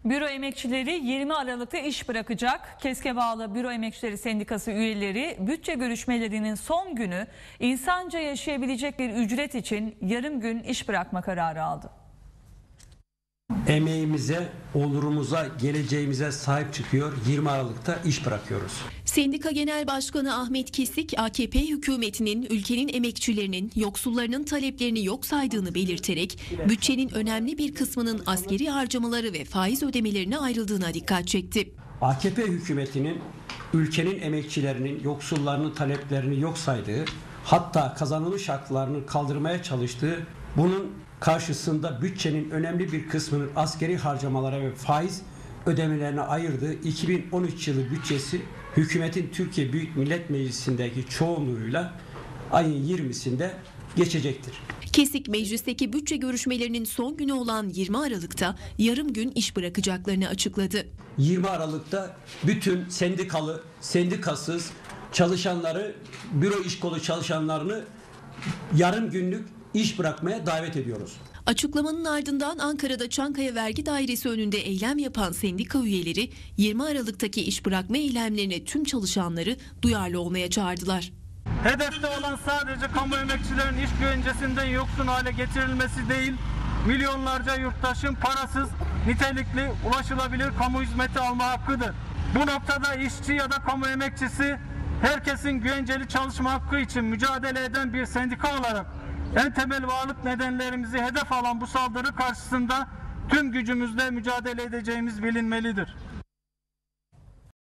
Büro emekçileri 20 Aralık'ta iş bırakacak. KESK'e bağlı Büro Emekçileri Sendikası üyeleri bütçe görüşmelerinin son günü insanca yaşayabilecek bir ücret için yarım gün iş bırakma kararı aldı. Emeğimize, olurumuza, geleceğimize sahip çıkıyor. 20 Aralık'ta iş bırakıyoruz. Sendika Genel Başkanı Ahmet Kesik, AKP hükümetinin ülkenin emekçilerinin, yoksullarının taleplerini yok saydığını belirterek bütçenin önemli bir kısmının askeri harcamaları ve faiz ödemelerine ayrıldığına dikkat çekti. AKP hükümetinin ülkenin emekçilerinin, yoksullarının taleplerini yok saydığı, hatta kazanılmış haklarını kaldırmaya çalıştığı, bunun karşısında bütçenin önemli bir kısmının askeri harcamalara ve faiz ödemelerine ayırdığı 2013 yılı bütçesi hükümetin Türkiye Büyük Millet Meclisi'ndeki çoğunluğuyla ayın 20'sinde geçecektir. Kesik meclisteki bütçe görüşmelerinin son günü olan 20 Aralık'ta yarım gün iş bırakacaklarını açıkladı. 20 Aralık'ta bütün sendikalı, sendikasız çalışanları, büro iş kolu çalışanlarını yarım günlük iş bırakmaya davet ediyoruz. Açıklamanın ardından Ankara'da Çankaya Vergi Dairesi önünde eylem yapan sendika üyeleri 20 Aralık'taki iş bırakma eylemlerine tüm çalışanları duyarlı olmaya çağırdılar. Hedefte olan sadece kamu emekçilerin iş güvencesinden yoksun hale getirilmesi değil, milyonlarca yurttaşın parasız, nitelikli, ulaşılabilir kamu hizmeti alma hakkıdır. Bu noktada işçi ya da kamu emekçisi herkesin güvenceli çalışma hakkı için mücadele eden bir sendika olarak en temel varlık nedenlerimizi hedef alan bu saldırı karşısında tüm gücümüzle mücadele edeceğimiz bilinmelidir.